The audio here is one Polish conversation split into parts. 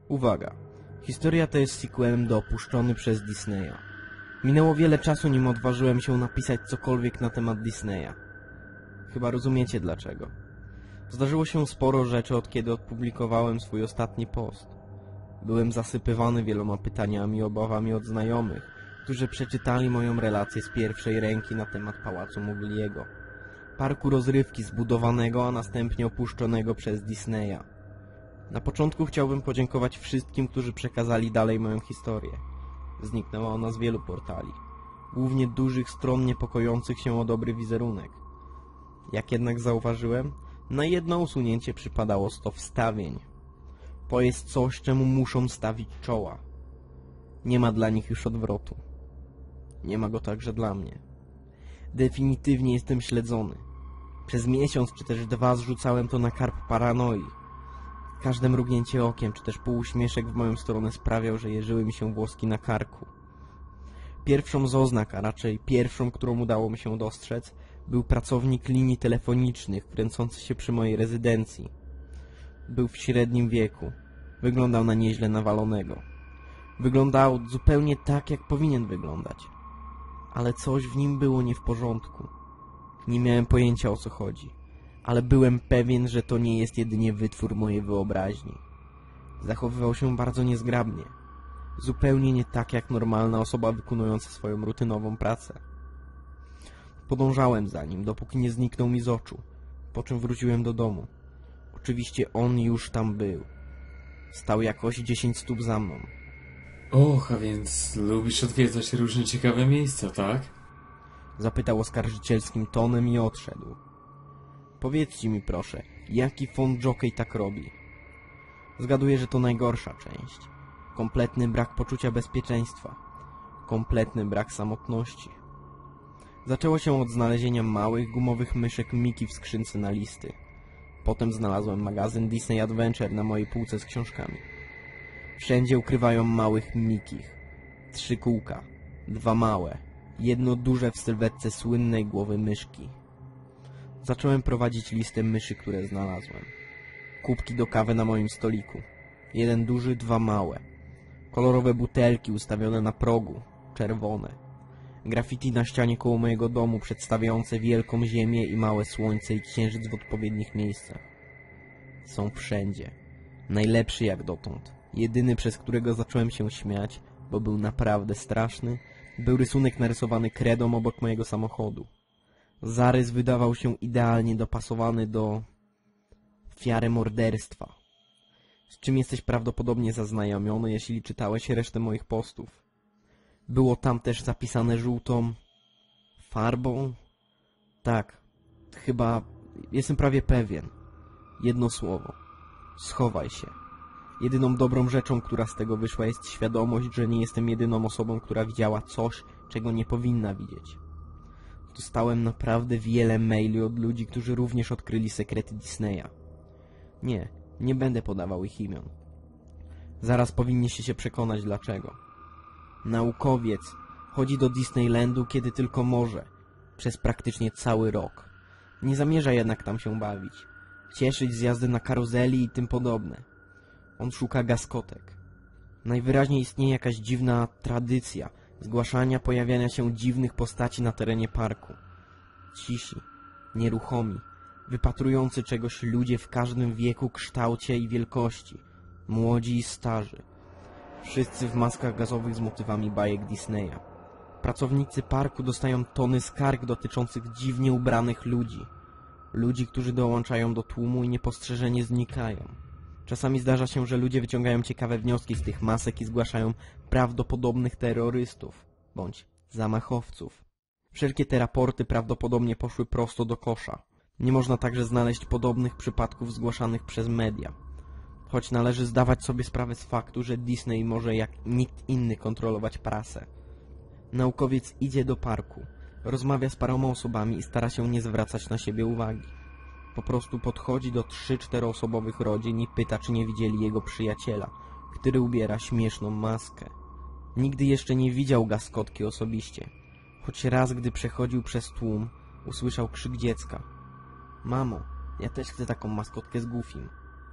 Uwaga, historia ta jest sequelem do Opuszczony przez Disneya. Minęło wiele czasu, nim odważyłem się napisać cokolwiek na temat Disneya. Chyba rozumiecie dlaczego. Zdarzyło się sporo rzeczy, od kiedy opublikowałem swój ostatni post. Byłem zasypywany wieloma pytaniami i obawami od znajomych, którzy przeczytali moją relację z pierwszej ręki na temat Pałacu Mowgliego, parku rozrywki zbudowanego, a następnie opuszczonego przez Disneya. Na początku chciałbym podziękować wszystkim, którzy przekazali dalej moją historię. Zniknęła ona z wielu portali, głównie dużych stron niepokojących się o dobry wizerunek. Jak jednak zauważyłem, na jedno usunięcie przypadało 100 wstawień. To jest coś, czemu muszą stawić czoła. Nie ma dla nich już odwrotu. Nie ma go także dla mnie. Definitywnie jestem śledzony. Przez miesiąc czy też 2 zrzucałem to na karp paranoi. Każde mrugnięcie okiem czy też półuśmieszek w moją stronę sprawiał, że jeżyły mi się włoski na karku. Pierwszą z oznak, a raczej pierwszą, którą udało mi się dostrzec, był pracownik linii telefonicznych kręcący się przy mojej rezydencji. Był w średnim wieku. Wyglądał na nieźle nawalonego. Wyglądał zupełnie tak, jak powinien wyglądać. Ale coś w nim było nie w porządku. Nie miałem pojęcia, o co chodzi. Ale byłem pewien, że to nie jest jedynie wytwór mojej wyobraźni. Zachowywał się bardzo niezgrabnie. Zupełnie nie tak jak normalna osoba wykonująca swoją rutynową pracę. Podążałem za nim, dopóki nie zniknął mi z oczu, po czym wróciłem do domu. Oczywiście on już tam był. Stał jakoś 10 stóp za mną. Och, a więc lubisz odwiedzać różne ciekawe miejsca, tak? Zapytał oskarżycielskim tonem i odszedł. Powiedzcie mi proszę, jaki Von Jockey tak robi? Zgaduję, że to najgorsza część. Kompletny brak poczucia bezpieczeństwa. Kompletny brak samotności. Zaczęło się od znalezienia małych, gumowych myszek Mickey w skrzynce na listy. Potem znalazłem magazyn Disney Adventure na mojej półce z książkami. Wszędzie ukrywają małych Mickey'ch. 3 kółka, 2 małe, jedno duże w sylwetce słynnej głowy myszki. Zacząłem prowadzić listę myszy, które znalazłem. Kubki do kawy na moim stoliku. 1 duży, 2 małe. Kolorowe butelki ustawione na progu, czerwone. Graffiti na ścianie koło mojego domu przedstawiające wielką ziemię i małe słońce i księżyc w odpowiednich miejscach. Są wszędzie. Najlepszy jak dotąd. Jedyny, przez którego zacząłem się śmiać, bo był naprawdę straszny, był rysunek narysowany kredą obok mojego samochodu. Zarys wydawał się idealnie dopasowany do ofiary morderstwa, z czym jesteś prawdopodobnie zaznajomiony, jeśli czytałeś resztę moich postów. Było tam też zapisane żółtą farbą? Tak, chyba jestem prawie pewien. Jedno słowo. Schowaj się. Jedyną dobrą rzeczą, która z tego wyszła, jest świadomość, że nie jestem jedyną osobą, która widziała coś, czego nie powinna widzieć. Dostałem naprawdę wiele maili od ludzi, którzy również odkryli sekrety Disneya. Nie będę podawał ich imion. Zaraz powinniście się przekonać dlaczego. Naukowiec chodzi do Disneylandu, kiedy tylko może, przez praktycznie cały rok. Nie zamierza jednak tam się bawić, cieszyć z jazdy na karuzeli i tym podobne. On szuka gaskotek. Najwyraźniej istnieje jakaś dziwna tradycja zgłaszania pojawiania się dziwnych postaci na terenie parku. Cisi, nieruchomi, wypatrujący czegoś ludzie w każdym wieku, kształcie i wielkości, młodzi i starzy. Wszyscy w maskach gazowych z motywami bajek Disneya. Pracownicy parku dostają tony skarg dotyczących dziwnie ubranych ludzi. Ludzi, którzy dołączają do tłumu i niepostrzeżenie znikają. Czasami zdarza się, że ludzie wyciągają ciekawe wnioski z tych masek i zgłaszają prawdopodobnych terrorystów bądź zamachowców. Wszelkie te raporty prawdopodobnie poszły prosto do kosza. Nie można także znaleźć podobnych przypadków zgłaszanych przez media. Choć należy zdawać sobie sprawę z faktu, że Disney może jak nikt inny kontrolować prasę. Naukowiec idzie do parku, rozmawia z paroma osobami i stara się nie zwracać na siebie uwagi. Po prostu podchodzi do 3-4 osobowych rodzin i pyta, czy nie widzieli jego przyjaciela, który ubiera śmieszną maskę. Nigdy jeszcze nie widział gaskotki osobiście, choć raz, gdy przechodził przez tłum, usłyszał krzyk dziecka. Mamo, ja też chcę taką maskotkę z Goofim.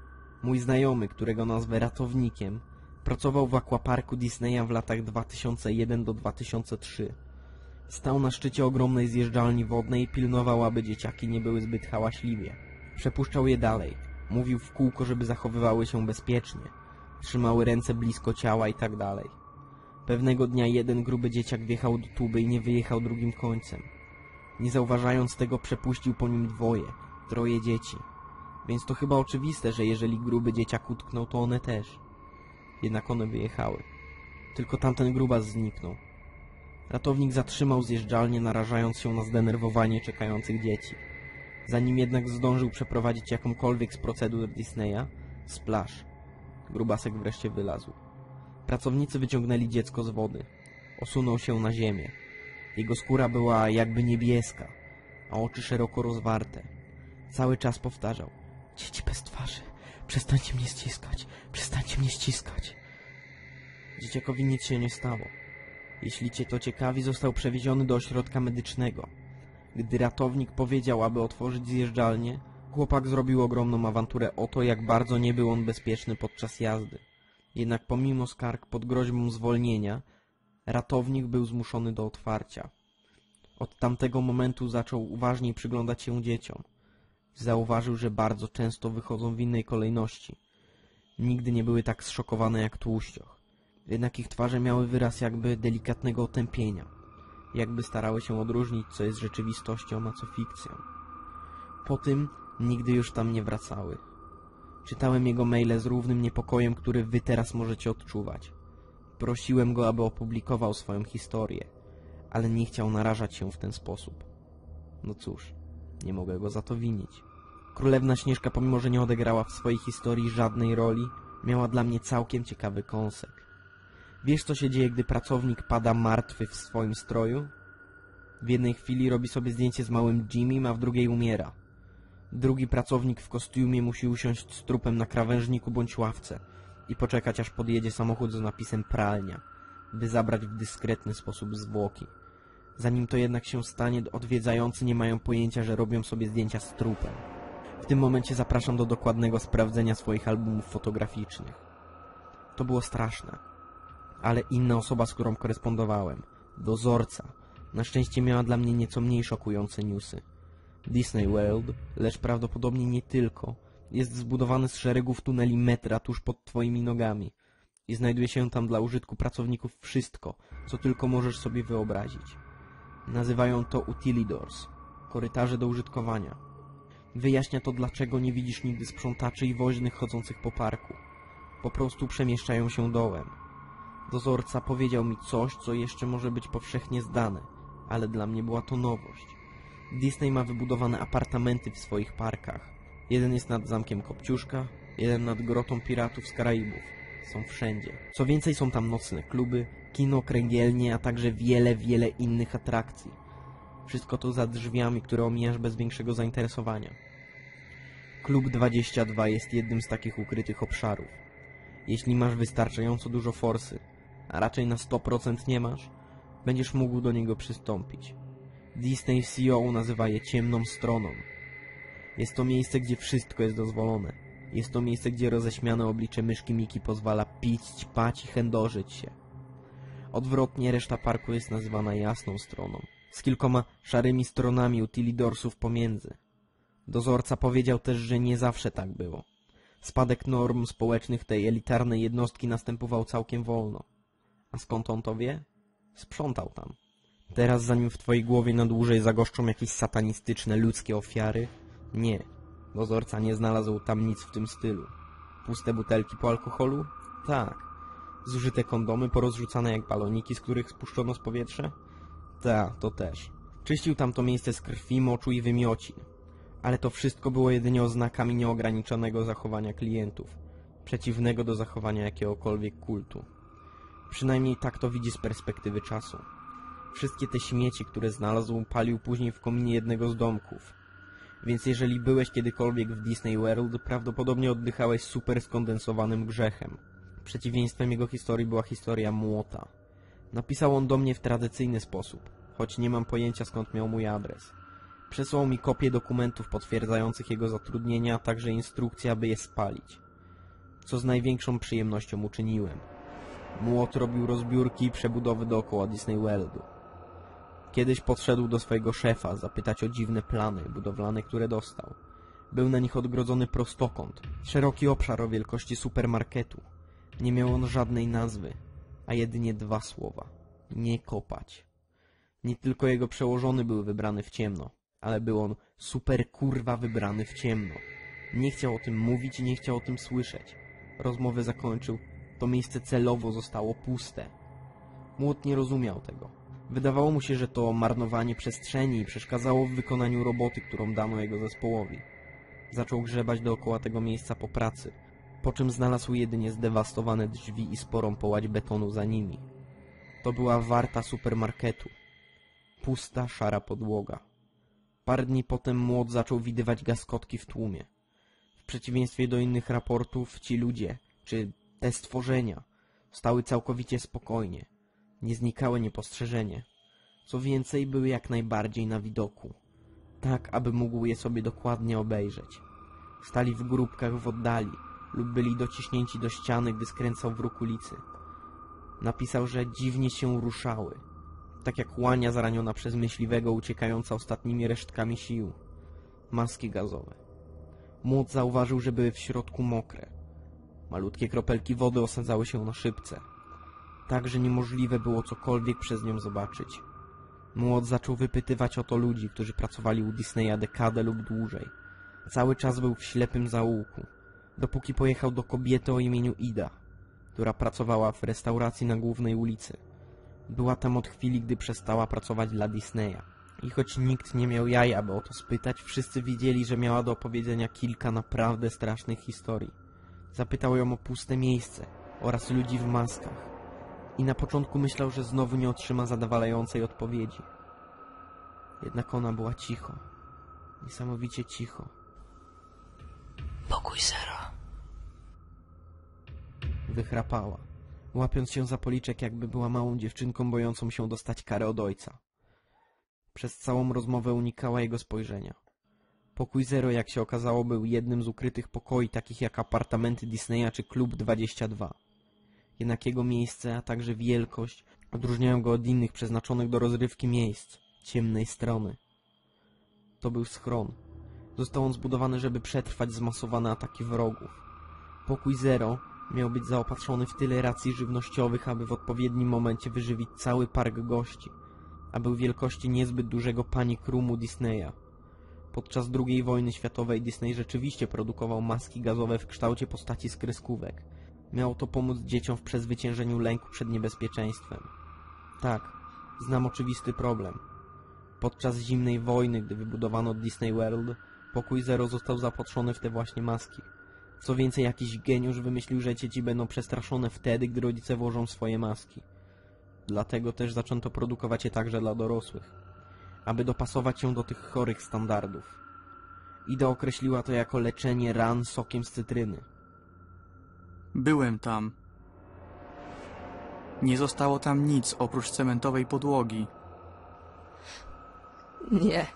Mój znajomy, którego nazwę Ratownikiem, pracował w aquaparku Disneya w latach 2001 do 2003. Stał na szczycie ogromnej zjeżdżalni wodnej i pilnował, aby dzieciaki nie były zbyt hałaśliwie. Przepuszczał je dalej. Mówił w kółko, żeby zachowywały się bezpiecznie. Trzymały ręce blisko ciała i tak dalej. Pewnego dnia jeden gruby dzieciak wjechał do tuby i nie wyjechał drugim końcem. Nie zauważając tego, przepuścił po nim troje dzieci. Więc to chyba oczywiste, że jeżeli gruby dzieciak utknął, to one też. Jednak one wyjechały. Tylko tamten grubas zniknął. Ratownik zatrzymał zjeżdżalnię, narażając się na zdenerwowanie czekających dzieci. Zanim jednak zdążył przeprowadzić jakąkolwiek z procedur Disneya, splash. Grubasek wreszcie wylazł. Pracownicy wyciągnęli dziecko z wody. Osunął się na ziemię. Jego skóra była jakby niebieska, a oczy szeroko rozwarte. Cały czas powtarzał: dzieci bez twarzy, przestańcie mnie ściskać, przestańcie mnie ściskać. Dzieciakowi nic się nie stało. Jeśli cię to ciekawi, został przewieziony do ośrodka medycznego. Gdy ratownik powiedział, aby otworzyć zjeżdżalnię, chłopak zrobił ogromną awanturę o to, jak bardzo nie był on bezpieczny podczas jazdy. Jednak pomimo skarg pod groźbą zwolnienia, ratownik był zmuszony do otwarcia. Od tamtego momentu zaczął uważniej przyglądać się dzieciom. Zauważył, że bardzo często wychodzą w innej kolejności. Nigdy nie były tak zszokowane jak tłuścioch. Jednak ich twarze miały wyraz jakby delikatnego otępienia. Jakby starały się odróżnić, co jest rzeczywistością, a co fikcją. Po tym nigdy już tam nie wracały. Czytałem jego maile z równym niepokojem, który wy teraz możecie odczuwać. Prosiłem go, aby opublikował swoją historię, ale nie chciał narażać się w ten sposób. No cóż, nie mogę go za to winić. Królewna Śnieżka, pomimo że nie odegrała w swojej historii żadnej roli, miała dla mnie całkiem ciekawy kąsek. Wiesz, co się dzieje, gdy pracownik pada martwy w swoim stroju? W jednej chwili robi sobie zdjęcie z małym Jimmym, a w drugiej umiera. Drugi pracownik w kostiumie musi usiąść z trupem na krawężniku bądź ławce i poczekać, aż podjedzie samochód z napisem pralnia, by zabrać w dyskretny sposób zwłoki. Zanim to jednak się stanie, odwiedzający nie mają pojęcia, że robią sobie zdjęcia z trupem. W tym momencie zapraszam do dokładnego sprawdzenia swoich albumów fotograficznych. To było straszne. Ale inna osoba, z którą korespondowałem, dozorca, na szczęście miała dla mnie nieco mniej szokujące newsy. Disney World, lecz prawdopodobnie nie tylko, jest zbudowany z szeregów tuneli metra tuż pod twoimi nogami i znajduje się tam dla użytku pracowników wszystko, co tylko możesz sobie wyobrazić. Nazywają to utilidors, korytarze do użytkowania. Wyjaśnia to, dlaczego nie widzisz nigdy sprzątaczy i woźnych chodzących po parku. Po prostu przemieszczają się dołem. Dozorca powiedział mi coś, co jeszcze może być powszechnie zdane, ale dla mnie była to nowość. Disney ma wybudowane apartamenty w swoich parkach. Jeden jest nad Zamkiem Kopciuszka, jeden nad Grotą Piratów z Karaibów. Są wszędzie. Co więcej, są tam nocne kluby, kino, kręgielnie, a także wiele innych atrakcji. Wszystko to za drzwiami, które omijasz bez większego zainteresowania. Klub 22 jest jednym z takich ukrytych obszarów. Jeśli masz wystarczająco dużo forsy, a raczej na 100% nie masz, będziesz mógł do niego przystąpić. Disney CEO nazywa je ciemną stroną. Jest to miejsce, gdzie wszystko jest dozwolone. Jest to miejsce, gdzie roześmiane oblicze myszki Miki pozwala pić, ćpać i chędożyć się. Odwrotnie, reszta parku jest nazywana jasną stroną, z kilkoma szarymi stronami utilidorsów pomiędzy. Dozorca powiedział też, że nie zawsze tak było. Spadek norm społecznych tej elitarnej jednostki następował całkiem wolno. A skąd on to wie? Sprzątał tam. Teraz, zanim w twojej głowie na dłużej zagoszczą jakieś satanistyczne ludzkie ofiary? Nie. Dozorca nie znalazł tam nic w tym stylu. Puste butelki po alkoholu? Tak. Zużyte kondomy porozrzucane jak baloniki, z których spuszczono z powietrza? Tak, to też. Czyścił tam to miejsce z krwi, moczu i wymiocin. Ale to wszystko było jedynie oznakami nieograniczonego zachowania klientów, przeciwnego do zachowania jakiegokolwiek kultu. Przynajmniej tak to widzi z perspektywy czasu. Wszystkie te śmieci, które znalazł, palił później w kominie jednego z domków. Więc jeżeli byłeś kiedykolwiek w Disney World, prawdopodobnie oddychałeś super skondensowanym grzechem. Przeciwieństwem jego historii była historia młota. Napisał on do mnie w tradycyjny sposób, choć nie mam pojęcia, skąd miał mój adres. Przesłał mi kopię dokumentów potwierdzających jego zatrudnienie, a także instrukcję, aby je spalić. co z największą przyjemnością uczyniłem. Młot robił rozbiórki i przebudowy dookoła Disney Worldu. Kiedyś podszedł do swojego szefa zapytać o dziwne plany budowlane, które dostał. Był na nich odgrodzony prostokąt, szeroki obszar o wielkości supermarketu. Nie miał on żadnej nazwy, a jedynie 2 słowa. Nie kopać. Nie tylko jego przełożony był wybrany w ciemno, ale był on super kurwa wybrany w ciemno. Nie chciał o tym mówić i nie chciał o tym słyszeć. Rozmowę zakończył. To miejsce celowo zostało puste. Młot nie rozumiał tego. Wydawało mu się, że to marnowanie przestrzeni i przeszkadzało w wykonaniu roboty, którą dano jego zespołowi. Zaczął grzebać dookoła tego miejsca po pracy, po czym znalazł jedynie zdewastowane drzwi i sporą połać betonu za nimi. To była warta supermarketu. Pusta, szara podłoga. Parę dni potem Młot zaczął widywać gaskotki w tłumie. W przeciwieństwie do innych raportów, ci ludzie, czy te stworzenia, stały całkowicie spokojnie. Nie znikały niepostrzeżenie. Co więcej, były jak najbardziej na widoku. Tak, aby mógł je sobie dokładnie obejrzeć. Stali w grupkach w oddali lub byli dociśnięci do ściany, gdy skręcał w róg ulicy. Napisał, że dziwnie się ruszały. Tak jak łania zaraniona przez myśliwego uciekająca ostatnimi resztkami sił. Maski gazowe. Młot zauważył, że były w środku mokre. Malutkie kropelki wody osadzały się na szybce. Tak, że niemożliwe było cokolwiek przez nią zobaczyć. Młot zaczął wypytywać o to ludzi, którzy pracowali u Disneya dekadę lub dłużej. Cały czas był w ślepym zaułku, dopóki pojechał do kobiety o imieniu Ida, która pracowała w restauracji na głównej ulicy. Była tam od chwili, gdy przestała pracować dla Disneya. I choć nikt nie miał jaja, by o to spytać, wszyscy wiedzieli, że miała do opowiedzenia kilka naprawdę strasznych historii. Zapytał ją o puste miejsce oraz ludzi w maskach. I na początku myślał, że znowu nie otrzyma zadowalającej odpowiedzi. Jednak ona była cicho. Niesamowicie cicho. Pokój 0. Wychrapała, łapiąc się za policzek, jakby była małą dziewczynką bojącą się dostać kary od ojca. Przez całą rozmowę unikała jego spojrzenia. Pokój 0, jak się okazało, był jednym z ukrytych pokoi, takich jak apartamenty Disneya czy Klub 22. Jednak jego miejsce, a także wielkość odróżniają go od innych przeznaczonych do rozrywki miejsc ciemnej strony. To był schron. Został on zbudowany, żeby przetrwać zmasowane ataki wrogów. Pokój 0 miał być zaopatrzony w tyle racji żywnościowych, aby w odpowiednim momencie wyżywić cały park gości, a był wielkości niezbyt dużego panic roomu Disneya. Podczas II wojny światowej Disney rzeczywiście produkował maski gazowe w kształcie postaci z kreskówek. Miało to pomóc dzieciom w przezwyciężeniu lęku przed niebezpieczeństwem. Tak, znam oczywisty problem. Podczas zimnej wojny, gdy wybudowano Disney World, Pokój 0 został zaopatrzony w te właśnie maski. Co więcej, jakiś geniusz wymyślił, że dzieci będą przestraszone wtedy, gdy rodzice włożą swoje maski. Dlatego też zaczęto produkować je także dla dorosłych, aby dopasować się do tych chorych standardów. Ida określiła to jako leczenie ran sokiem z cytryny. Byłem tam. Nie zostało tam nic oprócz cementowej podłogi. Nie.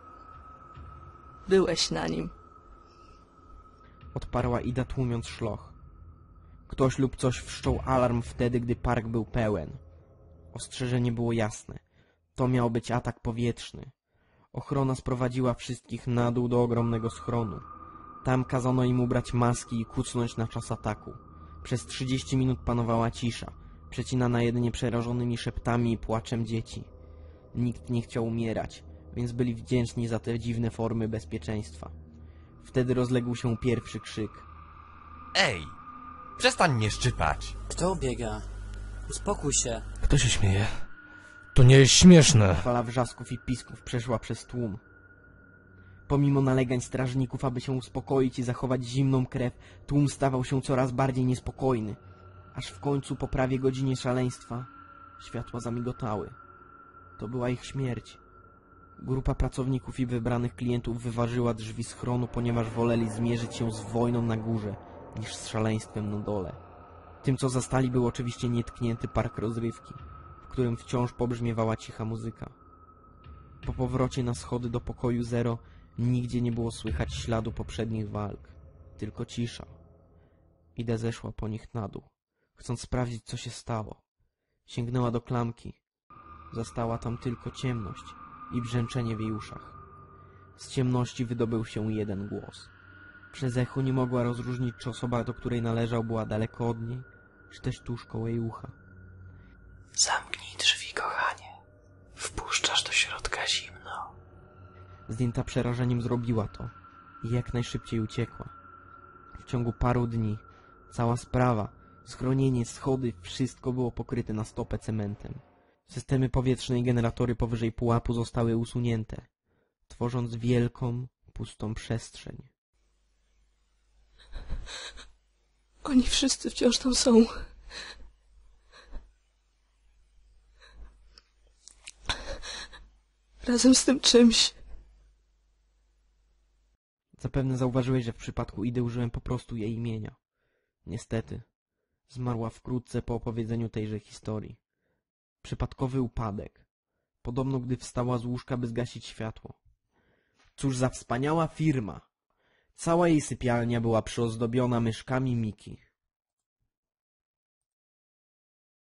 Byłeś na nim. Odparła Ida, tłumiąc szloch. Ktoś lub coś wszczął alarm wtedy, gdy park był pełen. Ostrzeżenie było jasne. To miał być atak powietrzny. Ochrona sprowadziła wszystkich na dół do ogromnego schronu. Tam kazano im ubrać maski i kucnąć na czas ataku. Przez 30 minut panowała cisza, przecinana jedynie przerażonymi szeptami i płaczem dzieci. Nikt nie chciał umierać, więc byli wdzięczni za te dziwne formy bezpieczeństwa. Wtedy rozległ się pierwszy krzyk. Ej! Przestań mnie szczypać! Kto biega? Uspokój się. Kto się śmieje? To nie jest śmieszne. Fala wrzasków i pisków przeszła przez tłum. Pomimo nalegań strażników, aby się uspokoić i zachować zimną krew, tłum stawał się coraz bardziej niespokojny. Aż w końcu, po prawie godzinie szaleństwa, światła zamigotały. To była ich śmierć. Grupa pracowników i wybranych klientów wyważyła drzwi schronu, ponieważ woleli zmierzyć się z wojną na górze, niż z szaleństwem na dole. Tym, co zastali, był oczywiście nietknięty park rozrywki, w którym wciąż pobrzmiewała cicha muzyka. Po powrocie na schody do pokoju 0 nigdzie nie było słychać śladu poprzednich walk, tylko cisza. Ida zeszła po nich na dół, chcąc sprawdzić, co się stało. Sięgnęła do klamki. Zastała tam tylko ciemność i brzęczenie w jej uszach. Z ciemności wydobył się jeden głos. Przez echo nie mogła rozróżnić, czy osoba, do której należał, była daleko od niej, czy też tuż koło jej ucha. Zamknij drzwi, kochanie. Wpuszczasz do środka zimno. Zdjęta przerażeniem zrobiła to i jak najszybciej uciekła. W ciągu paru dni cała sprawa, schronienie, schody, wszystko było pokryte na stopę cementem. Systemy powietrzne i generatory powyżej pułapu zostały usunięte, tworząc wielką, pustą przestrzeń. Oni wszyscy wciąż tam są. Razem z tym czymś. Zapewne zauważyłeś, że w przypadku Idy użyłem po prostu jej imienia. Niestety, zmarła wkrótce po opowiedzeniu tejże historii. Przypadkowy upadek. Podobno gdy wstała z łóżka, by zgasić światło. Cóż za wspaniała firma! Cała jej sypialnia była przyozdobiona myszkami Miki.